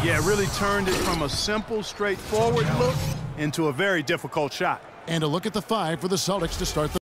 Yeah, it really turned it from a simple, straightforward look into a very difficult shot. And a look at the 5 for the Celtics to start the